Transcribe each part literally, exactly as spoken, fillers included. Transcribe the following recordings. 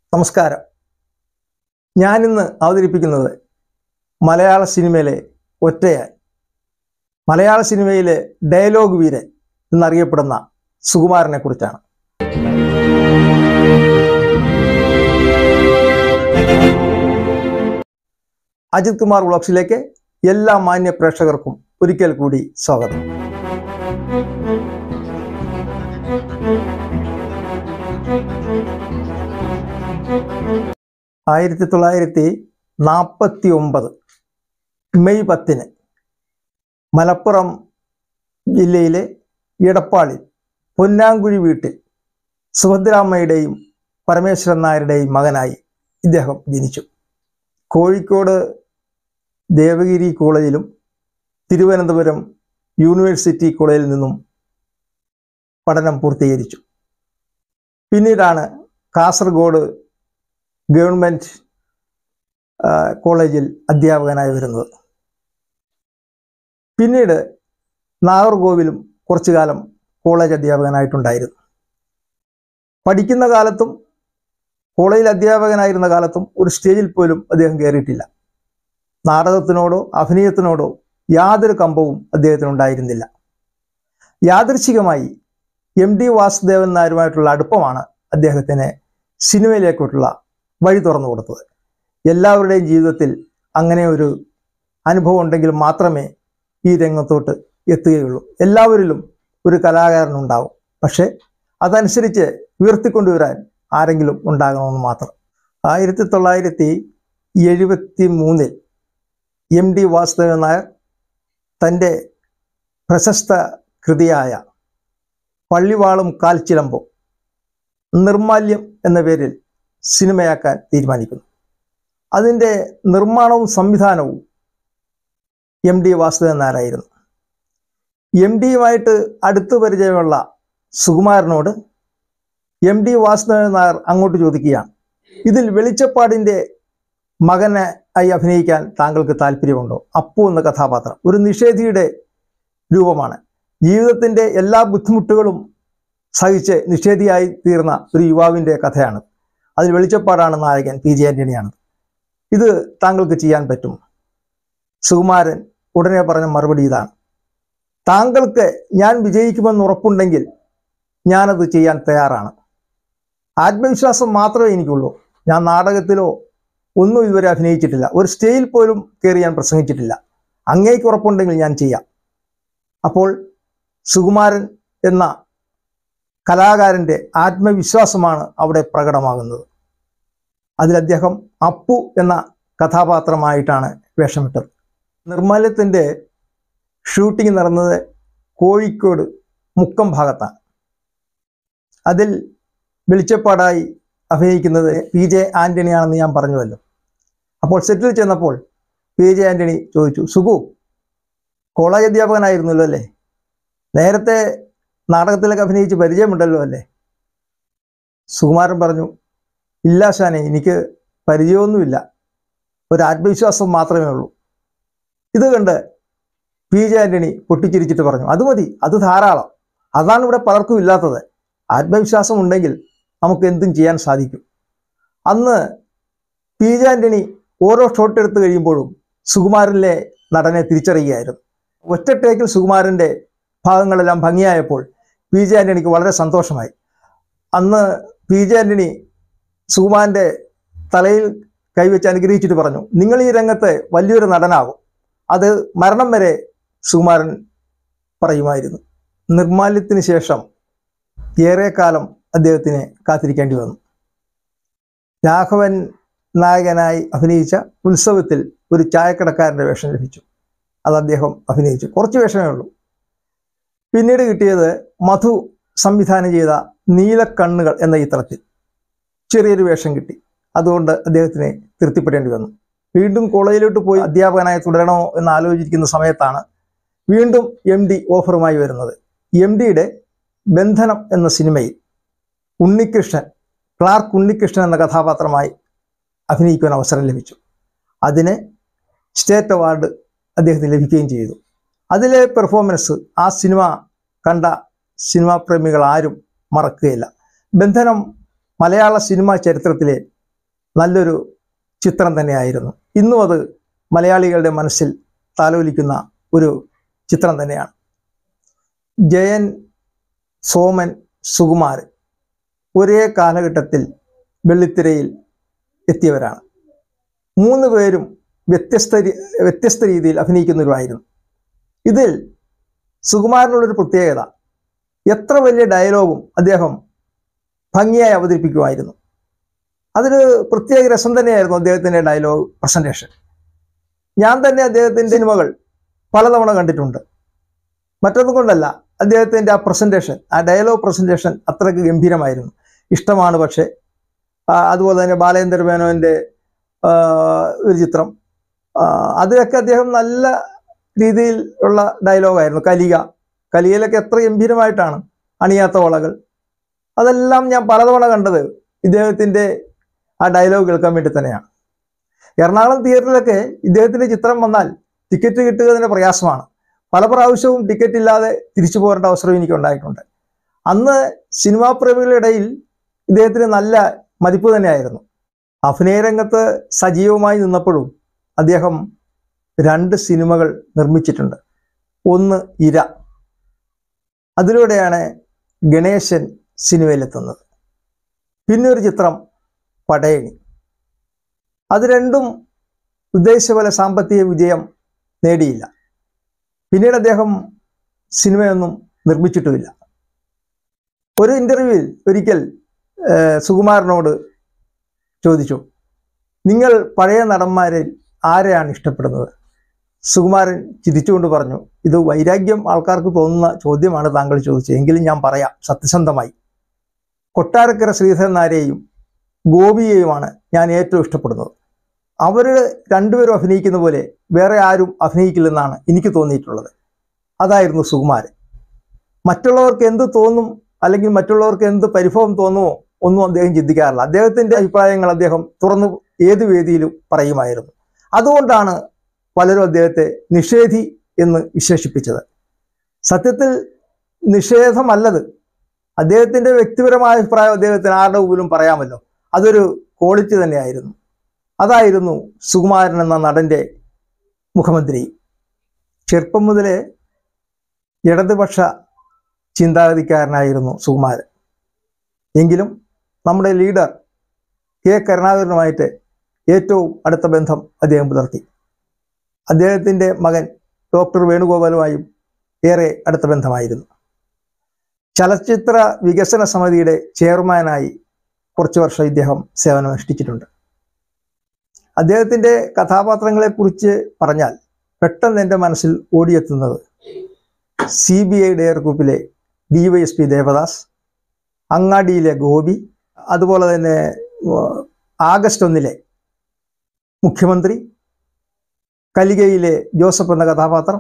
നമസ്കാരം. ഞാനിന്ന് അവതരിപ്പിക്കുന്നത് മലയാള സിനിമയിലെ ഒറ്റയാൻ, മലയാള സിനിമയിലെ ഡയലോഗ് വീരൻ എന്നറിയപ്പെടുന്ന സുകുമാരനെ കുറിച്ചാണ്. അജിത് കുമാർ വ്ളോഗ്സിലേക്ക് എല്ലാ മാന്യ പ്രേക്ഷകർക്കും ഒരിക്കൽ കൂടി സ്വാഗതം. ആയിരത്തി തൊള്ളായിരത്തി നാൽപ്പത്തി ഒമ്പത് മെയ് പത്തിന് മലപ്പുറം ജില്ലയിലെ ഇടപ്പാളിൽ പൊന്നാങ്കുഴി വീട്ടിൽ സുഭദ്രാമ്മയുടെയും പരമേശ്വരൻ നായരുടെയും മകനായി ഇദ്ദേഹം ജനിച്ചു. കോഴിക്കോട് ദേവഗിരി കോളേജിലും തിരുവനന്തപുരം യൂണിവേഴ്സിറ്റി കോളേജിൽ നിന്നും പഠനം പൂർത്തീകരിച്ചു. പിന്നീടാണ് കാസർഗോഡ് ഗവൺമെൻറ് കോളേജിൽ അധ്യാപകനായി വരുന്നത്. പിന്നീട് നാഗർകോവിലും കുറച്ചു കാലം കോളേജ് അധ്യാപകനായിട്ടുണ്ടായിരുന്നു. പഠിക്കുന്ന കാലത്തും കോളേജിൽ അധ്യാപകനായിരുന്ന കാലത്തും ഒരു സ്റ്റേജിൽ പോലും അദ്ദേഹം കയറിയിട്ടില്ല. നാടകത്തിനോടോ അഭിനയത്തിനോടോ യാതൊരു കമ്പവും അദ്ദേഹത്തിനുണ്ടായിരുന്നില്ല. യാദൃച്ഛികമായി എം ഡി വാസുദേവൻ നായരുമായിട്ടുള്ള അടുപ്പമാണ് അദ്ദേഹത്തിന് സിനിമയിലേക്കുള്ള വഴി തുറന്നു കൊടുത്തത്. എല്ലാവരുടെയും ജീവിതത്തിൽ അങ്ങനെ ഒരു അനുഭവം ഉണ്ടെങ്കിൽ മാത്രമേ ഈ രംഗത്തോട്ട് എത്തുകയുള്ളൂ. എല്ലാവരിലും ഒരു കലാകാരനുണ്ടാവും, പക്ഷേ അതനുസരിച്ച് ഉയർത്തിക്കൊണ്ടുവരാൻ ആരെങ്കിലും ഉണ്ടാകണമെന്ന് മാത്രം. ആയിരത്തി തൊള്ളായിരത്തി എഴുപത്തി മൂന്നിൽ എം ഡി വാസുദേവൻ നായർ തൻ്റെ പ്രശസ്ത കൃതിയായ പള്ളിവാളും കാൽച്ചിലമ്പും നിർമാല്യം എന്ന പേരിൽ സിനിമയാക്കാൻ തീരുമാനിക്കുന്നു. അതിൻ്റെ നിർമ്മാണവും സംവിധാനവും എം ഡി വാസുദേവൻ നായരായിരുന്നു. എം ഡിയുമായിട്ട് അടുത്തു പരിചയമുള്ള സുകുമാരനോട് എം ഡി വാസുദേവൻ നായർ അങ്ങോട്ട് ചോദിക്കുകയാണ്, ഇതിൽ വെളിച്ചപ്പാടിൻ്റെ മകനെ ആയി അഭിനയിക്കാൻ താങ്കൾക്ക് താല്പര്യമുണ്ടോ? അപ്പു എന്ന കഥാപാത്രം ഒരു നിഷേധിയുടെ രൂപമാണ്. ജീവിതത്തിൻ്റെ എല്ലാ ബുദ്ധിമുട്ടുകളും സഹിച്ച് നിഷേധിയായി തീർന്ന ഒരു യുവാവിൻ്റെ കഥയാണ്. അതിൽ വെളിച്ചപ്പാടാണ് നായകൻ, പി ജെ ആൻ്റണിയാണ്. ഇത് താങ്കൾക്ക് ചെയ്യാൻ പറ്റും? സുകുമാരൻ ഉടനെ പറഞ്ഞ മറുപടി ഇതാണ്, താങ്കൾക്ക് ഞാൻ വിജയിക്കുമെന്ന് ഉറപ്പുണ്ടെങ്കിൽ ഞാനത് ചെയ്യാൻ തയ്യാറാണ്. ആത്മവിശ്വാസം മാത്രമേ എനിക്കുള്ളൂ. ഞാൻ നാടകത്തിലോ ഒന്നും ഇതുവരെ അഭിനയിച്ചിട്ടില്ല, ഒരു സ്റ്റേജിൽ പോലും കയറി ഞാൻ പ്രസംഗിച്ചിട്ടില്ല. അങ്ങേക്ക് ഉറപ്പുണ്ടെങ്കിൽ ഞാൻ ചെയ്യാം. അപ്പോൾ സുകുമാരൻ എന്ന കലാകാരൻ്റെ ആത്മവിശ്വാസമാണ് അവിടെ പ്രകടമാകുന്നത്. അതിൽ അദ്ദേഹം അപ്പു എന്ന കഥാപാത്രമായിട്ടാണ് വേഷമിട്ടത്. നിർമ്മാല്യത്തിൻ്റെ ഷൂട്ടിംഗ് നടന്നത് കോഴിക്കോട് മുക്കം ഭാഗത്താണ്. അതിൽ വെളിച്ചപ്പാടായി അഭിനയിക്കുന്നത് പി ജെ ആൻ്റണിയാണെന്ന് ഞാൻ പറഞ്ഞുവല്ലോ. അപ്പോൾ സെറ്റിൽ ചെന്നപ്പോൾ പി ജെ ആൻ്റണി ചോദിച്ചു, സുഗു കോളേജ് അധ്യാപകനായിരുന്നല്ലോ അല്ലേ, നേരത്തെ നാടകത്തിലൊക്കെ അഭിനയിച്ച് പരിചയമുണ്ടല്ലോ അല്ലേ? സുകുമാരൻ പറഞ്ഞു, ഇല്ല ഷാനെ, എനിക്ക് പരിചയമൊന്നുമില്ല, ഒരു ആത്മവിശ്വാസം മാത്രമേ ഉള്ളൂ. ഇത് കണ്ട് പി ജെ ആൻ്റണി പൊട്ടിച്ചിരിച്ചിട്ട് പറഞ്ഞു, അത് മതി, അത് ധാരാളം. അതാണ് ഇവിടെ പലർക്കും ഇല്ലാത്തത്. ആത്മവിശ്വാസം ഉണ്ടെങ്കിൽ നമുക്ക് എന്തും ചെയ്യാൻ സാധിക്കും. അന്ന് പി ജെ ആൻ്റണി ഓരോ ഷോട്ട് എടുത്തു കഴിയുമ്പോഴും സുകുമാരനിലെ നടനെ തിരിച്ചറിയുകയായിരുന്നു. ഒറ്റ ടേക്കിൽ സുകുമാരൻ്റെ ഭാഗങ്ങളെല്ലാം ഭംഗിയായപ്പോൾ പി ജെ ആൻ്റണിക്ക് വളരെ സന്തോഷമായി. അന്ന് പി ജെ ആൻ്റണി സുകുമാരൻ്റെ തലയിൽ കൈവച്ച് അനുഗ്രഹിച്ചിട്ട് പറഞ്ഞു, നിങ്ങൾ ഈ രംഗത്ത് വലിയൊരു നടനാകും. അത് മരണം വരെ സുകുമാരൻ പറയുമായിരുന്നു. നിർമ്മാല്യത്തിന് ശേഷം ഏറെക്കാലം അദ്ദേഹത്തിന് കാത്തിരിക്കേണ്ടി വന്നു. രാഘവൻ നായകനായി അഭിനയിച്ച ഉത്സവത്തിൽ ഒരു ചായക്കടക്കാരൻ്റെ വേഷം ലഭിച്ചു. അത് അദ്ദേഹം അഭിനയിച്ചു. കുറച്ച് വേഷമേ ഉള്ളൂ. പിന്നീട് കിട്ടിയത് മധു സംവിധാനം ചെയ്ത നീലക്കണ്ണുകൾ എന്ന ചിത്രത്തിൽ ചെറിയൊരു വേഷം കിട്ടി. അതുകൊണ്ട് അദ്ദേഹത്തിന് തൃപ്തിപ്പെടേണ്ടി വന്നു. വീണ്ടും കോളേജിലോട്ട് പോയി അധ്യാപകനായി തുടരണമോ എന്ന് ആലോചിക്കുന്ന സമയത്താണ് വീണ്ടും എം ഡി ഓഫറുമായി വരുന്നത്. എം ഡിയുടെ ബന്ധനം എന്ന സിനിമയിൽ ഉണ്ണികൃഷ്ണൻ, ക്ലാർക്ക് ഉണ്ണികൃഷ്ണൻ എന്ന കഥാപാത്രമായി അഭിനയിക്കുവാൻ അവസരം ലഭിച്ചു. അതിന് സ്റ്റേറ്റ് അവാർഡ് അദ്ദേഹത്തിന് ലഭിക്കുകയും ചെയ്തു. അതിലെ പെർഫോമൻസ് ആ സിനിമ കണ്ട സിനിമാ പ്രേമികൾ ആരും മറക്കുകയില്ല. ബന്ധനം മലയാള സിനിമാ ചരിത്രത്തിലെ നല്ലൊരു ചിത്രം തന്നെയായിരുന്നു. ഇന്നും അത് മലയാളികളുടെ മനസ്സിൽ താലോലിക്കുന്ന ഒരു ചിത്രം തന്നെയാണ്. ജയൻ, സോമൻ, സുകുമാരൻ ഒരേ കാലഘട്ടത്തിൽ വെള്ളിത്തിരയിൽ എത്തിയവരാണ്. മൂന്ന് പേരും വ്യത്യസ്ത വ്യത്യസ്ത രീതിയിൽ അഭിനയിക്കുന്നവരുമായിരുന്നു. ഇതിൽ സുകുമാരനുള്ളൊരു പ്രത്യേകത, എത്ര വലിയ ഡയലോഗും അദ്ദേഹം ഭംഗിയായി അവതരിപ്പിക്കുമായിരുന്നു. അതൊരു പ്രത്യേക രസം തന്നെയായിരുന്നു അദ്ദേഹത്തിൻ്റെ ഡയലോഗ് പ്രസൻറ്റേഷൻ. ഞാൻ തന്നെ അദ്ദേഹത്തിൻ്റെ സിനിമകൾ പലതവണ കണ്ടിട്ടുണ്ട്. മറ്റൊന്നും കൊണ്ടല്ല, അദ്ദേഹത്തിൻ്റെ ആ പ്രസൻറ്റേഷൻ, ആ ഡയലോഗ് പ്രസൻറ്റേഷൻ അത്രയ്ക്ക് ഗംഭീരമായിരുന്നു. ഇഷ്ടമാണ് പക്ഷേ. അതുപോലെ തന്നെ ബാലേന്ദ്ര മേനോൻ്റെ ഒരു ചിത്രം, അതിലൊക്കെ അദ്ദേഹം നല്ല രീതിയിൽ ഉള്ള ഡയലോഗായിരുന്നു. കലിക കലികയിലൊക്കെ എത്ര ഗംഭീരമായിട്ടാണ് അണിയാത്ത വളകൾ. അതെല്ലാം ഞാൻ പലതവണ കണ്ടത് ഇദ്ദേഹത്തിൻ്റെ ആ ഡയലോഗ് കേൾക്കാൻ വേണ്ടി തന്നെയാണ്. എറണാകുളം തിയേറ്ററിലൊക്കെ ഇദ്ദേഹത്തിൻ്റെ ചിത്രം വന്നാൽ ടിക്കറ്റ് കിട്ടുക തന്നെ പ്രയാസമാണ്. പല പ്രാവശ്യവും ടിക്കറ്റ് ഇല്ലാതെ തിരിച്ചു പോരേണ്ട അവസരം എനിക്ക് ഉണ്ടായിട്ടുണ്ട്. അന്ന് സിനിമാ പ്രേമികളുടെ ഇടയിൽ ഇദ്ദേഹത്തിന് നല്ല മതിപ്പ് തന്നെയായിരുന്നു. അഭിനയ രംഗത്ത് സജീവമായി നിന്നപ്പോഴും അദ്ദേഹം രണ്ട് സിനിമകൾ നിർമ്മിച്ചിട്ടുണ്ട്. ഒന്ന് ഇര, അതിലൂടെയാണ് ഗണേശൻ സിനിമയിലെത്തുന്നത്. പിന്നെ ഒരു ചിത്രം പടയണി. അത് രണ്ടും ഉദ്ദേശിച്ച പോലെ സാമ്പത്തിക വിജയം നേടിയില്ല. പിന്നീട് അദ്ദേഹം സിനിമയൊന്നും നിർമ്മിച്ചിട്ടുമില്ല. ഒരു ഇൻ്റർവ്യൂവിൽ ഒരിക്കൽ സുകുമാരനോട് ചോദിച്ചു, നിങ്ങൾ പഴയ നടന്മാരിൽ ആരെയാണ് ഇഷ്ടപ്പെടുന്നത്? സുകുമാരൻ ചിരിച്ചുകൊണ്ട് പറഞ്ഞു, ഇത് വൈരാഗ്യം ആൾക്കാർക്ക് തോന്നുന്ന ചോദ്യമാണ് താങ്കൾ ചോദിച്ചത്, എങ്കിലും ഞാൻ പറയാം സത്യസന്ധമായി. കൊട്ടാരക്കര ശ്രീധരൻ നായരെയും ഗോപിയെയുമാണ് ഞാൻ ഏറ്റവും ഇഷ്ടപ്പെടുന്നത്. അവർ രണ്ടുപേരും അഭിനയിക്കുന്ന പോലെ വേറെ ആരും അഭിനയിക്കില്ലെന്നാണ് എനിക്ക് തോന്നിയിട്ടുള്ളത്. അതായിരുന്നു സുകുമാരൻ. മറ്റുള്ളവർക്ക് എന്ത് തോന്നും അല്ലെങ്കിൽ മറ്റുള്ളവർക്ക് എന്ത് പരിഭവം തോന്നുമോ ഒന്നും അദ്ദേഹം ചിന്തിക്കാറില്ല. അദ്ദേഹത്തിൻ്റെ അഭിപ്രായങ്ങൾ അദ്ദേഹം തുറന്നു ഏത് വേദിയിലും പറയുമായിരുന്നു. അതുകൊണ്ടാണ് പലരും അദ്ദേഹത്തെ നിഷേധി എന്ന് വിശേഷിപ്പിച്ചത്. സത്യത്തിൽ നിഷേധമല്ലത്, അദ്ദേഹത്തിൻ്റെ വ്യക്തിപരമായ അഭിപ്രായം അദ്ദേഹത്തിന് ആരുടെ മുമ്പിലും പറയാമല്ലോ. അതൊരു ക്വാളിറ്റി തന്നെയായിരുന്നു. അതായിരുന്നു സുകുമാരൻ എന്ന നടൻ്റെ മുഖമുദ്ര. ചെറുപ്പം മുതലേ ഇടതുപക്ഷ ചിന്താഗതിക്കാരനായിരുന്നു സുകുമാരൻ. എങ്കിലും നമ്മുടെ ലീഡർ കെ കരുണാകരനുമായിട്ട് ഏറ്റവും അടുത്ത ബന്ധം അദ്ദേഹം പുലർത്തി. അദ്ദേഹത്തിൻ്റെ മകൻ ഡോക്ടർ വേണുഗോപാലുമായും ഏറെ അടുത്ത ബന്ധമായിരുന്നു. ചലച്ചിത്ര വികസന സമിതിയുടെ ചെയർമാനായി കുറച്ച് വർഷം ഇദ്ദേഹം സേവനമനുഷ്ഠിച്ചിട്ടുണ്ട്. അദ്ദേഹത്തിൻ്റെ കഥാപാത്രങ്ങളെക്കുറിച്ച് പറഞ്ഞാൽ പെട്ടെന്ന് എൻ്റെ മനസ്സിൽ ഓടിയെത്തുന്നത് സി ബി ഐ ഡയർ ഗ്രൂപ്പിലെ D Y S P Devadas, അങ്ങാടിയിലെ ഗോപി, അതുപോലെ തന്നെ ആഗസ്റ്റ് ഒന്നിലെ മുഖ്യമന്ത്രി, കലികയിലെ ജോസഫ് എന്ന കഥാപാത്രം,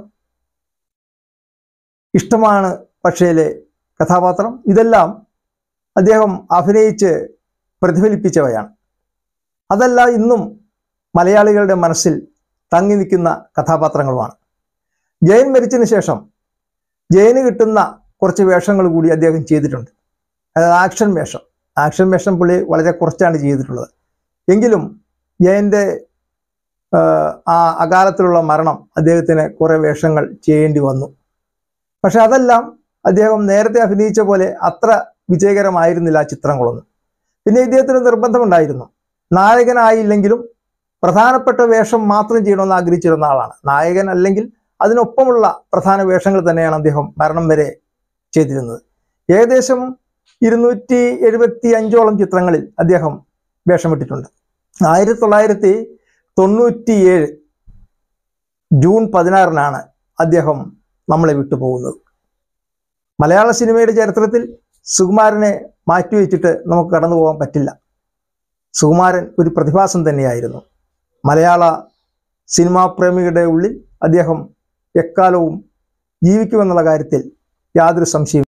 ഇഷ്ടമാണ് പക്ഷേലെ കഥാപാത്രം, ഇതെല്ലാം അദ്ദേഹം അഭിനയിച്ച് പ്രതിഫലിപ്പിച്ചവയാണ്. അതെല്ലാം ഇന്നും മലയാളികളുടെ മനസ്സിൽ തങ്ങി നിൽക്കുന്ന കഥാപാത്രങ്ങളുമാണ്. ജയൻ മരിച്ചതിന് ശേഷം ജയന് കിട്ടുന്ന കുറച്ച് വേഷങ്ങൾ കൂടി അദ്ദേഹം ചെയ്തിട്ടുണ്ട്. അതായത് ആക്ഷൻ വേഷം. ആക്ഷൻ വേഷം പുള്ളി വളരെ കുറച്ചാണ് ചെയ്തിട്ടുള്ളത്. എങ്കിലും ജയൻ്റെ ആ അകാലത്തിലുള്ള മരണം അദ്ദേഹത്തിന് കുറേ വേഷങ്ങൾ ചെയ്യേണ്ടി വന്നു. പക്ഷെ അതെല്ലാം അദ്ദേഹം നേരത്തെ അഭിനയിച്ച പോലെ അത്ര വിജയകരമായിരുന്നില്ല ആ ചിത്രങ്ങളൊന്നും. പിന്നെ ഇദ്ദേഹത്തിന് നിർബന്ധമുണ്ടായിരുന്നു, നായകനായില്ലെങ്കിലും പ്രധാനപ്പെട്ട വേഷം മാത്രം ചെയ്യണമെന്ന് ആഗ്രഹിച്ചിരുന്ന ആളാണ്. നായകൻ അല്ലെങ്കിൽ അതിനൊപ്പമുള്ള പ്രധാന വേഷങ്ങൾ തന്നെയാണ് അദ്ദേഹം മരണം വരെ ചെയ്തിരുന്നത്. ഏകദേശം ഇരുന്നൂറ്റി എഴുപത്തി അഞ്ചോളം ചിത്രങ്ങളിൽ അദ്ദേഹം വേഷമിട്ടിട്ടുണ്ട്. ആയിരത്തി തൊള്ളായിരത്തി തൊണ്ണൂറ്റി ഏഴ് ജൂൺ പതിനാറിനാണ് അദ്ദേഹം നമ്മളെ വിട്ടുപോകുന്നത്. മലയാള സിനിമയുടെ ചരിത്രത്തിൽ സുകുമാരനെ മാറ്റിവെച്ചിട്ട് നമുക്ക് കടന്നു പോകാൻ പറ്റില്ല. സുകുമാരൻ ഒരു പ്രതിഭാസം തന്നെയായിരുന്നു. മലയാള സിനിമാ പ്രേമികളുടെ ഉള്ളിൽ അദ്ദേഹം എക്കാലവും ജീവിക്കുമെന്നുള്ള കാര്യത്തിൽ യാതൊരു സംശയവും